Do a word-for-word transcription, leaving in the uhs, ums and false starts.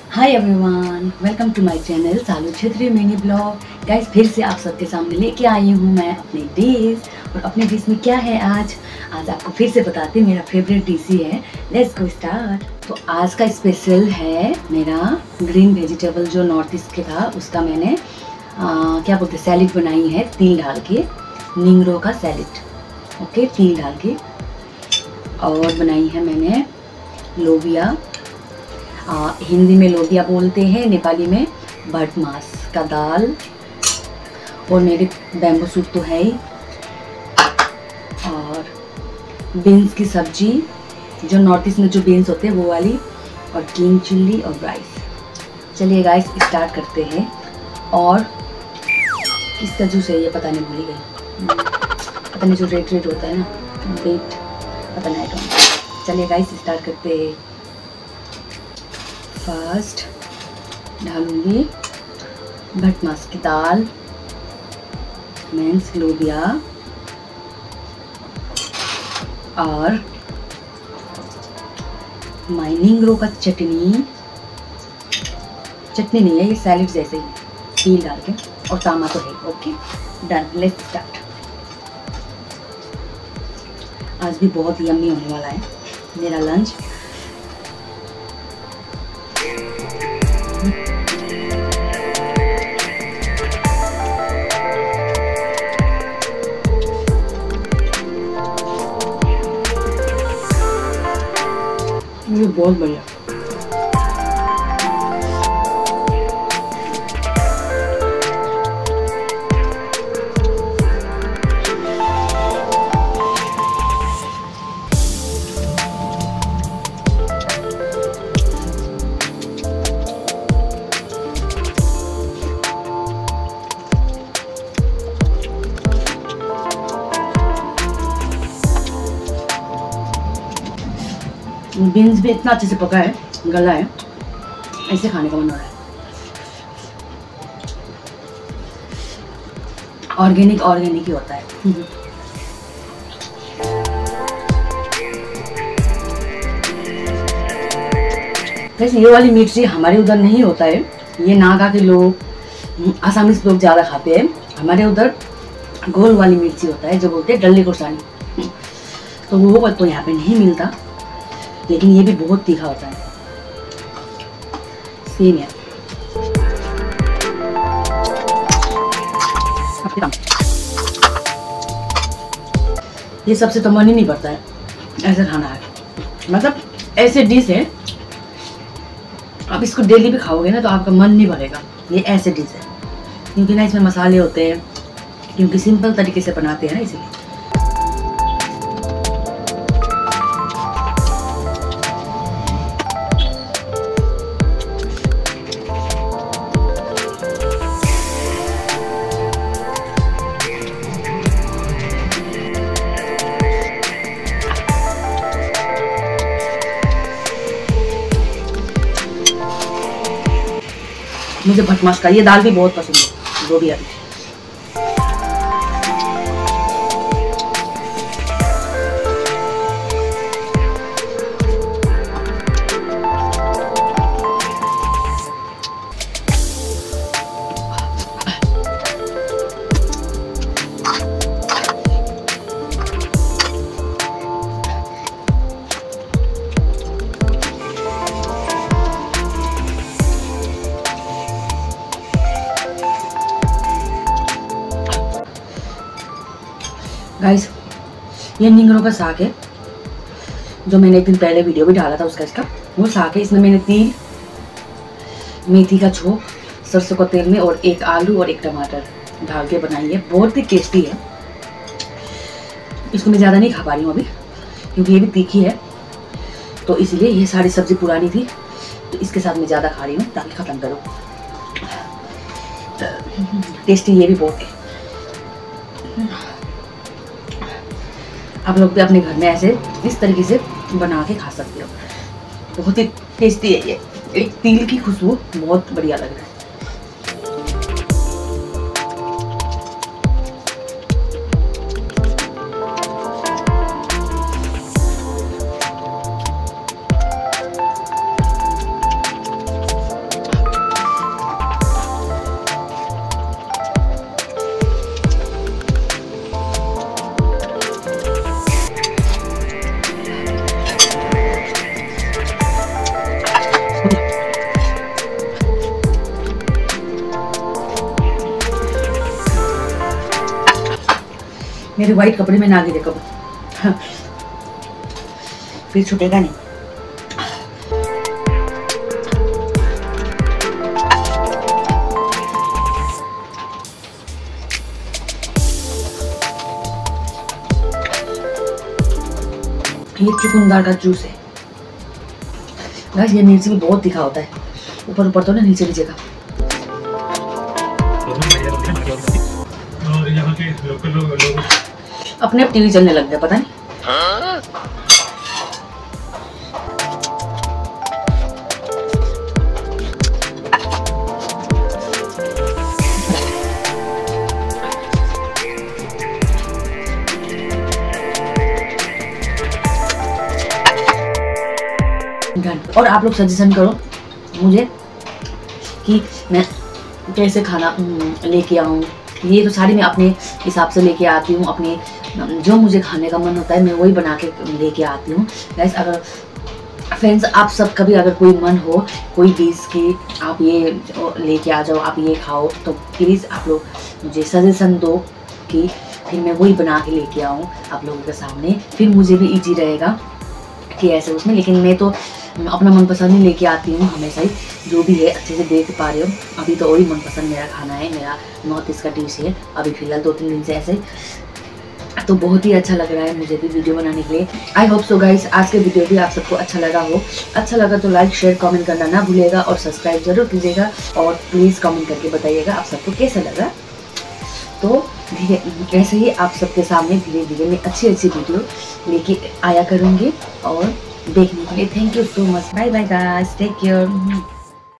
Hi everyone, welcome to my channel Saalu क्षेत्रीय mini blog. Guys, फिर से आप सबके सामने लेके आई हूँ मैं अपने डिश। और अपने डिश में क्या है आज आज आपको फिर से बताते हैं। मेरा फेवरेट डिश ही है। Let's go start. तो आज का स्पेशल है मेरा ग्रीन वेजिटेबल जो नॉर्थ ईस्ट के था, उसका मैंने आ, क्या बोलते सैलेड बनाई है, तिल डाल के, निंगरो का सैलेड। ओके, तिल डाल के। और बनाई है मैंने लोबिया, आ, हिंदी में लोबिया बोलते हैं, नेपाली में भट मास का दाल। और मेरे बैम्बू सूप तो है ही। और बीन्स की सब्जी, जो नॉर्थ ईस्ट में जो बीन्स होते हैं वो वाली। और किंग चिल्ली और राइस। चलिए गाइस स्टार्ट करते हैं। और किसका जूस है ये पता नहीं, भूल गई। पता नहीं, जो रेड रेड होता है ना, रेड पता नहीं। तो चलिए गाइस स्टार्ट करते हैं। फर्स्ट डालूंगी भट मास की दाल, मीन्स लोबिया, और माय निंगरो का चटनी। चटनी नहीं है ये, सैलेड जैसे ही, तिल डाल के। और तामा तो है। Okay done, let's start. आज भी बहुत यम्मी होने वाला है मेरा लंच। ये बहुत बढ़िया। बीन्स भी इतना अच्छे से पका है, गला है, ऐसे खाने का मन हो रहा है। ऑर्गेनिक ऑर्गेनिक ही होता है। वैसे ये वाली मिर्ची हमारे उधर नहीं होता है। ये नागा के लोग, आसामीज लोग ज़्यादा खाते हैं। हमारे उधर गोल वाली मिर्ची होता है, जो बोलते हैं डल्ली कुर्सानी। तो वो तो यहाँ पे नहीं मिलता, लेकिन ये भी बहुत तीखा होता है। सेम है। ये सबसे तो मन ही नहीं पड़ता है ऐसे खाना है। मतलब ऐसे डिश है, आप इसको डेली भी खाओगे ना तो आपका मन नहीं भरेगा। ये ऐसे डिश है क्योंकि ना इसमें मसाले होते हैं, क्योंकि सिंपल तरीके से बनाते हैं ना, इसलिए। मुझे भट मास का ये दाल भी बहुत पसंद है, जो भी है। गाइस, ये निंगरों का साग है, जो मैंने एक दिन पहले वीडियो भी डाला था उसका। इसका वो साग है। इसमें मैंने तिल, मेथी का छोंक, सरसों का तेल में, और एक आलू और एक टमाटर डाल के बनाई है। बहुत ही टेस्टी है। इसको मैं ज़्यादा नहीं खा पा रही हूँ अभी, क्योंकि ये भी तीखी है, तो इसलिए ये सारी सब्जी पुरानी थी, तो इसके साथ मैं ज़्यादा खा रही हूँ ताकि ख़त्म करूँ। टेस्टी ये भी बहुत है। आप लोग भी अपने घर में ऐसे इस तरीके से बना के खा सकते हो। बहुत ही टेस्टी है ये। एक तिल की खुशबू बहुत बढ़िया लग रहा है। मेरे व्हाइट कपड़े में ना गिरे कब फिर छूटेगा नहीं। ये चुकंदर का जूस है गाइस। ये मिर्ची भी बहुत तीखा होता है, ऊपर ऊपर तो ना, नीचे नीचे का। और यहाँ के लोकल लोग लोग अपने आप टीवी चलने लग गया, पता नहीं। और आप लोग सजेशन करो मुझे कि मैं कैसे खाना लेके आऊँ। ये तो सारी मैं अपने हिसाब से लेके आती हूँ, अपने जो मुझे खाने का मन होता है मैं वही बना के लेके आती हूँ। गाइस अगर फ्रेंड्स आप सब कभी अगर कोई मन हो कोई डिश की आप ये लेके आ जाओ, आप ये खाओ, तो प्लीज़ आप लोग मुझे सजेशन दो कि फिर मैं वही बना के लेके आऊँ आप लोगों के सामने। फिर मुझे भी ईजी रहेगा कि ऐसे उसमें। लेकिन मैं तो अपना मनपसंद ही लेके आती हूँ हमेशा ही, जो भी है अच्छे से देख पा रहे हो। अभी तो वही मनपसंद मेरा खाना है, मेरा नॉर्थ ईस्ट का डिश है अभी फिलहाल दो तीन दिन से ऐसे। तो बहुत ही अच्छा लग रहा है मुझे भी वीडियो बनाने के लिए। आई होप सो गाइस आज के वीडियो भी आप सबको अच्छा लगा हो। अच्छा लगा तो लाइक शेयर कमेंट करना ना भूलिएगा और सब्सक्राइब जरूर कीजिएगा। और प्लीज़ कमेंट करके बताइएगा आप सबको कैसा लगा। तो धीरे ऐसे ही आप सबके सामने धीरे धीरे मैं अच्छी अच्छी वीडियो लेके आया करूँगी। और देखने के लिए thank you so much. Bye bye guys, take care.